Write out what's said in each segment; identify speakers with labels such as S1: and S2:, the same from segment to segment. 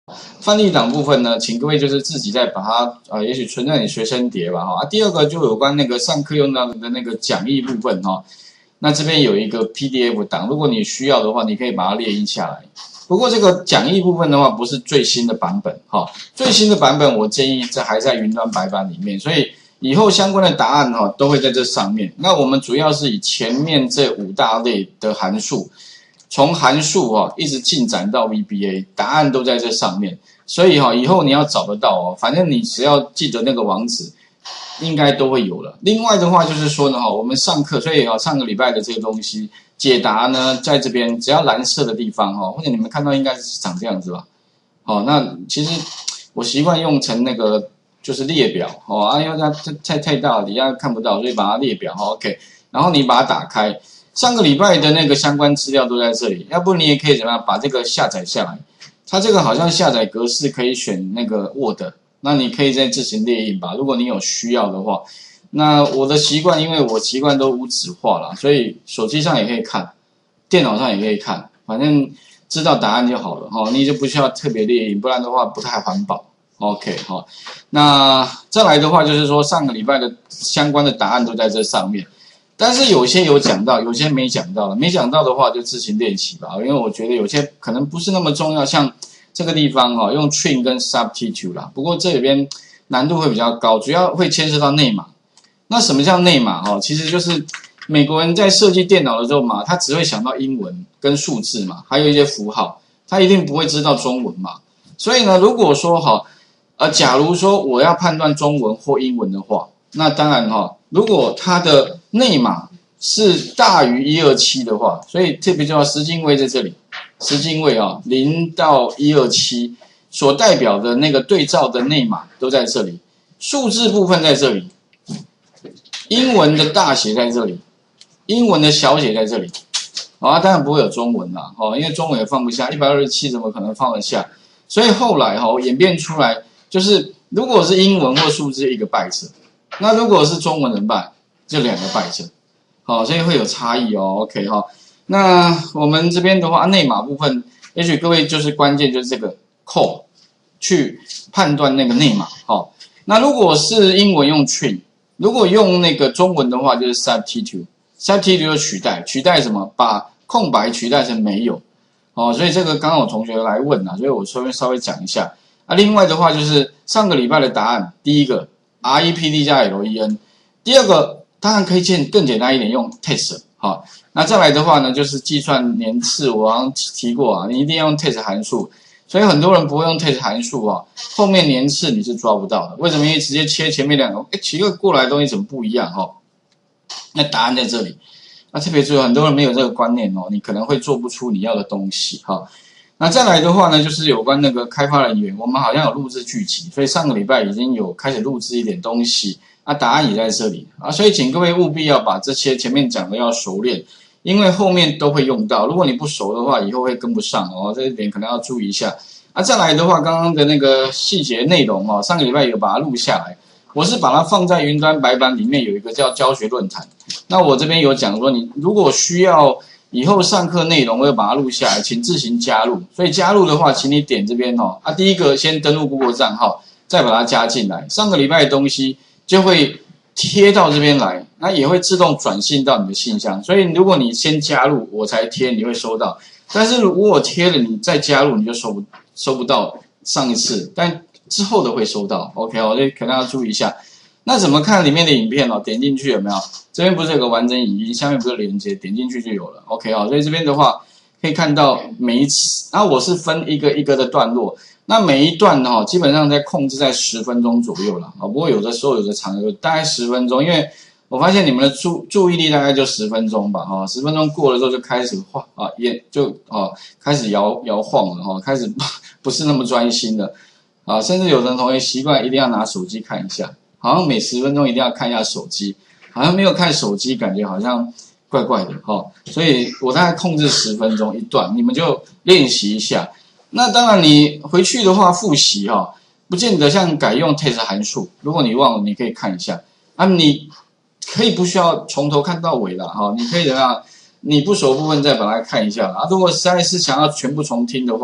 S1: 范例档部分呢，请各位就是自己再把它也许存在你随身碟吧哈。第二个就有关那个上课用到的那个讲义部分哈。那这边有一个 PDF 档，如果你需要的话，你可以把它列印下来。不过这个讲义部分的话，不是最新的版本哈。最新的版本我建议这还在云端白板里面，所以以后相关的答案哈都会在这上面。那我们主要是以前面这5大类的函数。从函数一直进展到 VBA， 答案都在这上面，所以以后你要找得到反正你只要记得那个网址，应该都会有了。另外的话就是说呢我们上课，所以上个礼拜的这个东西解答呢，在这边只要蓝色的地方或者你们看到应该是长这样子吧。那其实我习惯用成那个就是列表因为它太大了，底下看不到，所以把它列表OK， 然后你把它打开。上个礼拜的那个相关资料都在这里，要不你也可以怎么样把这个下载下来。它这个好像下载格式可以选那个 Word， 那你可以再自行列印吧。如果你有需要的话，那我的习惯，因为我习惯都无纸化了，所以手机上也可以看，电脑上也可以看，反正知道答案就好了你就不需要特别列印，不然的话不太环保。OK 那再来的话就是说上个礼拜的相关的答案都在这上面。但是有些有讲到，有些没讲到了。没讲到的话就自行练习吧，因为我觉得有些可能不是那么重要，像这个地方用 trim 跟 substitute 啦。不过这里边难度会比较高，主要会牵涉到内码。那什么叫内码其实就是美国人在设计电脑的时候嘛，他只会想到英文跟数字嘛，还有一些符号，他一定不会知道中文嘛。所以呢，如果说假如说我要判断中文或英文的话，那当然如果它的内码是大于127的话，所以特别重要，十进位在这里，十进位0到127所代表的那个对照的内码都在这里，数字部分在这里，英文的大写在这里，英文的小写在这里，当然不会有中文啦因为中文也放不下，127怎么可能放得下？所以后来演变出来就是如果是英文或数字1个byte。那如果是中文怎么办？就2个byte，所以会有差异OK 那我们这边的话，内码部分，也许各位就是关键就是这个 call 去判断那个内码那如果是英文用 trim， 如果用那个中文的话就是 substitute 就取代什么？把空白取代成没有所以这个刚刚有同学来问所以我稍微讲一下另外的话就是上个礼拜的答案，第一个。REPD 加 LEN， 第二个当然可以更简单一点，用 test 那再来的话呢，就是计算年次，我好像提过你一定要用 test 函数，所以很多人不会用 test 函数后面年次你是抓不到的，为什么？因为直接切前面2个，奇怪过来的东西怎么不一样那答案在这里，那特别注意，很多人没有这个观念你可能会做不出你要的东西那再来的话呢，就是有关那个开发人员，我们好像有录制剧集，所以上个礼拜已经有开始录制一点东西，答案也在这里所以请各位务必要把这些前面讲的要熟练，因为后面都会用到，如果你不熟的话，以后会跟不上这一点可能要注意一下再来的话，刚刚的那个细节内容上个礼拜有把它录下来，我是把它放在云端白板里面有一个叫教学论坛，那我这边有讲说，你如果需要以后上课内容我会把它录下来，请自行加入。所以加入的话，请你点这边第一个先登录 Google 账号，再把它加进来。上个礼拜的东西就会贴到这边来，那也会自动转信到你的信箱。所以如果你先加入我才贴，你会收到。但是如果我贴了你再加入，你就收不到上一次，但之后的会收到。OK 所以可能要注意一下。那怎么看里面的影片点进去有没有？这边不是有个完整影音，下面不是连接，点进去就有了。OK 所以这边的话可以看到每一次，我是分一个一个的段落，那每一段基本上在控制在10分钟左右了不过有的时候有的长有大概10分钟，因为我发现你们的注意力大概就10分钟吧10分钟过了之后就开始开始摇晃了开始不是那么专心了甚至有的同学习惯一定要拿手机看一下，好像每10分钟一定要看一下手机，好像没有看手机感觉好像怪怪的所以我大概控制10分钟一段，你们就练习一下。那当然你回去的话复习不见得像改用 test 函数，如果你忘了你可以看一下你可以不需要从头看到尾啦你可以怎么样，你不熟部分再把它看一下如果实在是想要全部重听的话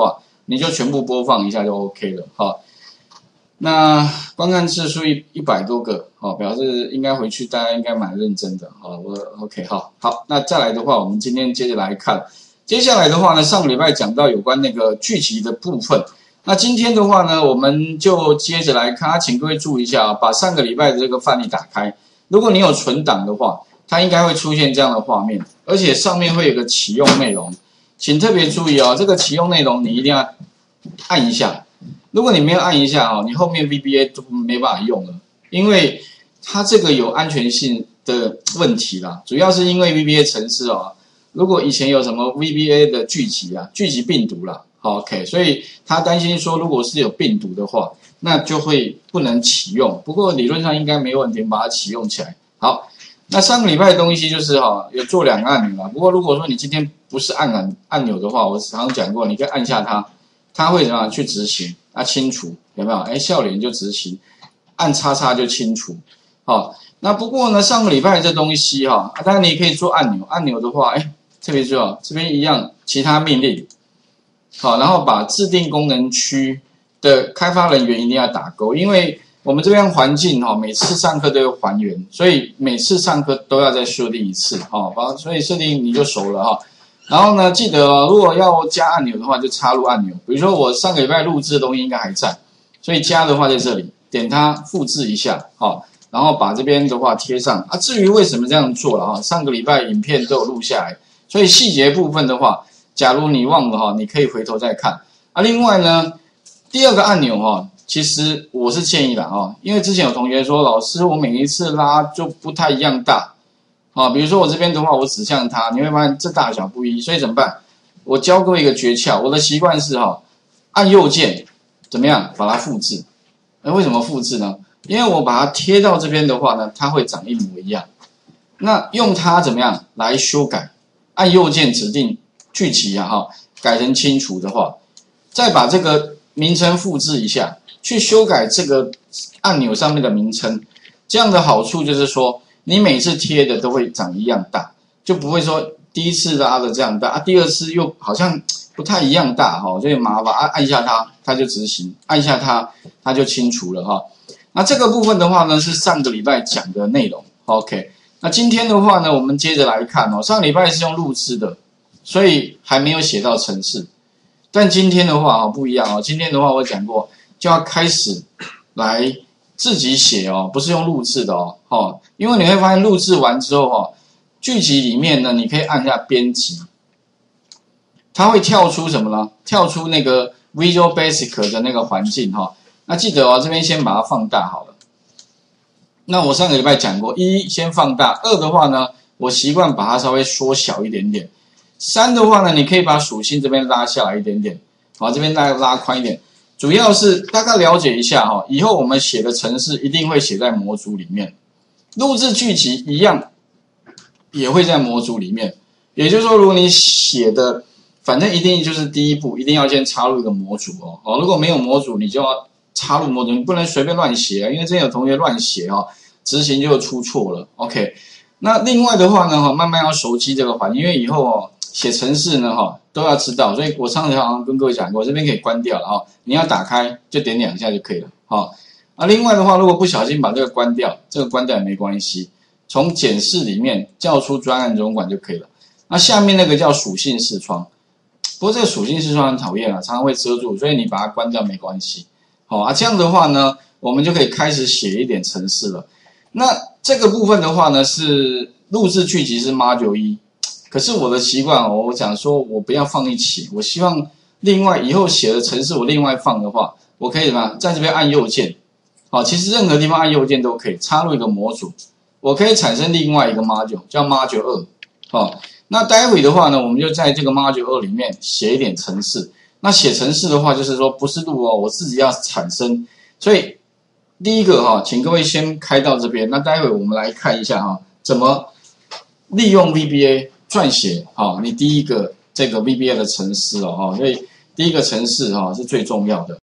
S1: 你就全部播放一下就 OK 了哈。那观看次数100多个，表示应该回去大家应该蛮认真的，我 OK 好，那再来的话，我们今天接着来看，接下来的话呢，上个礼拜讲到有关那个剧集的部分，那今天的话呢，我们就接着来看，请各位注意一下把上个礼拜的这个范例打开，如果你有存档的话，它应该会出现这样的画面，而且上面会有个启用内容，请特别注意这个启用内容你一定要按一下。如果你没有按一下你后面 VBA 都没办法用了，因为它这个有安全性的问题啦，主要是因为 VBA 程式如果以前有什么 VBA 的聚集病毒啦 ，OK， 所以他担心说如果是有病毒的话，那就会不能启用。不过理论上应该没问题，把它启用起来。好，那上个礼拜的东西就是有做2个按钮啦。不过如果说你今天不是按钮的话，我常常讲过，你可以按下它，它会怎么样去执行？清除有没有？笑脸就执行，按叉叉就清除。那不过呢，上个礼拜这东西当然你也可以做按钮。按钮的话，特别重要，这边一样，其他命令。然后把制定功能区的开发人员一定要打勾，因为我们这边环境每次上课都要还原，所以每次上课都要再设定一次所以设定你就熟了然后呢，记得如果要加按钮的话，就插入按钮。比如说我上个礼拜录制的东西应该还在，所以加的话在这里，点它复制一下然后把这边的话贴上至于为什么这样做了上个礼拜影片都有录下来，所以细节部分的话，假如你忘了你可以回头再看另外呢，第2个按钮其实我是建议的因为之前有同学说，老师我每一次拉就不太一样大。比如说我这边的话，我指向它，你会发现这大小不一，所以怎么办？我教各位一个诀窍，我的习惯是按右键怎么样把它复制？为什么复制呢？因为我把它贴到这边的话呢，它会长一模一样。那用它怎么样来修改？按右键指定聚集改成清除的话，再把这个名称复制一下，去修改这个按钮上面的名称。这样的好处就是说，你每次贴的都会长一样大，就不会说第一次拉的这样大第2次又好像不太一样大所以麻烦按一下它就执行，按一下它就清除了那这个部分的话呢，是上个礼拜讲的内容 OK。那今天的话呢，我们接着来看上个礼拜是用录制的，所以还没有写到程式，但今天的话不一样今天的话我讲过，就要开始来自己写不是用录制的因为你会发现录制完之后剧集里面呢，你可以按下编辑，它会跳出什么呢？跳出那个 Visual Basic 的那个环境那记得这边先把它放大好了。那我上个礼拜讲过，1先放大，2的话呢，我习惯把它稍微缩小一点点，3的话呢，你可以把属性这边拉下来一点点，这边拉宽一点。主要是大概了解一下以后我们写的程式一定会写在模组里面，录制剧集一样也会在模组里面。也就是说，如果你写的，反正一定就是第一步，一定要先插入一个模组如果没有模组，你就要插入模组，你不能随便乱写因为之前有同学乱写执行就出错了 OK。那另外的话呢慢慢要熟悉这个环境，因为以后写程式呢都要知道，所以我上次好像跟各位讲过，这边可以关掉了你要打开就点2下就可以了另外的话，如果不小心把这个关掉，这个关掉也没关系，从检视里面叫出专案总管就可以了。那下面那个叫属性视窗，不过这个属性视窗很讨厌常常会遮住，所以你把它关掉没关系这样的话呢，我们就可以开始写一点程式了。那这个部分的话呢，是录制剧集是 Module 1，可是我的习惯我讲说我不要放一起，我希望另外以后写的程式我另外放的话，我可以什么在这边按右键其实任何地方按右键都可以插入一个模组，我可以产生另外一个 module 叫 module 2那待会的话呢，我们就在这个 module 2里面写一点程式。那写程式的话就是说不是录我自己要产生，所以第一个请各位先开到这边，那待会我们来看一下怎么利用 VBA 撰写你第一个这个 VBA 的程式所以第一个程式是最重要的。